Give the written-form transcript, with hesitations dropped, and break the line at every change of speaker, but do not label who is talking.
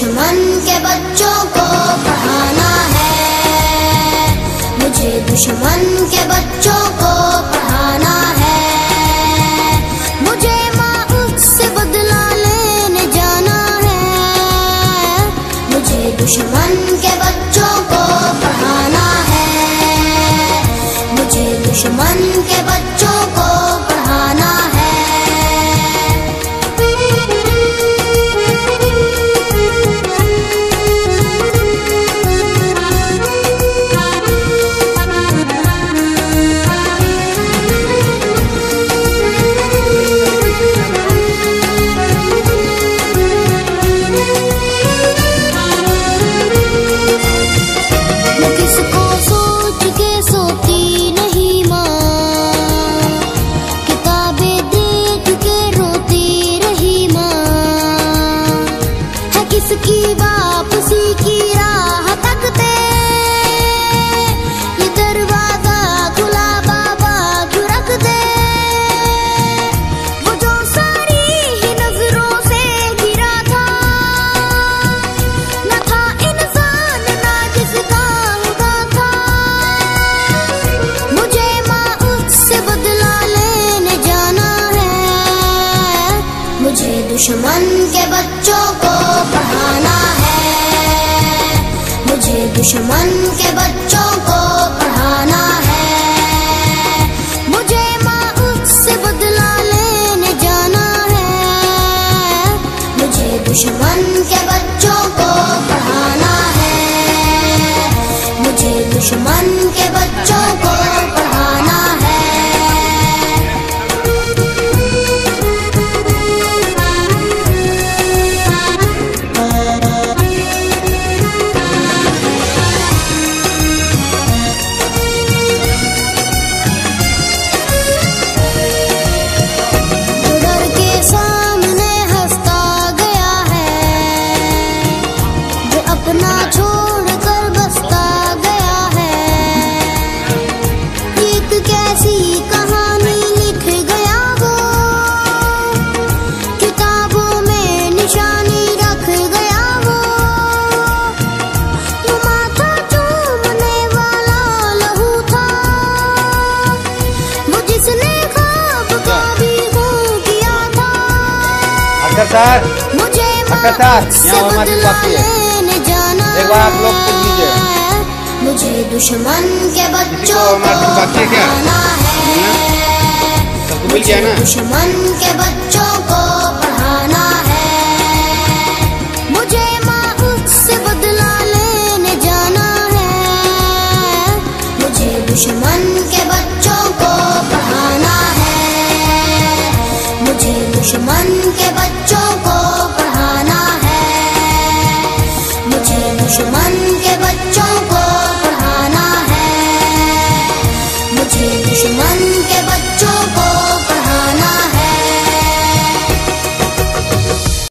दुश्मन के बच्चों को पढ़ाना है, मुझे दुश्मन के बच्चों को पढ़ाना है। मुझे माँ से बदला लेने जाना है, मुझे दुश्मन के बच्चों को पढ़ाना है, मुझे दुश्मन के बच्चों को पढ़ाना है। की वापसी की राह तकते ये दरवाजा खुला बाबा क्यों रख दे। वो जो सारी ही नजरों से गिरा था, न था इंसान ना जिसका हुआ था। मुझे माँ उससे बदला लेने जाना है, मुझे दुश्मन के बच्चों को पढ़ाना है, मुझे दुश्मन के बच्चों को पढ़ाना है। मुझे माँ उससे बदला लेने जाना है, मुझे दुश्मन के बच्चों को पढ़ाना है, मुझे दुश्मन के बच्चों को पढ़ाना है। अपना छोड़कर बसता गया है, एक कैसी कहानी लिख गया वो, किताबों में निशानी रख गया वो। वो माथा चूमने वाला लहू था, वो जिसने ख्वाब का भी खून किया था। मुझे
एक बार आप लोग पूछ लीजिए,
मुझे दुश्मन के बच्चों को पढ़ाना है, मुझे दुश्मन के बच्चों को पढ़ाना है। मुझे माँ उससे बदला लेने जाना है, मुझे दुश्मन के बच्चों को पढ़ाना है, मुझे दुश्मन के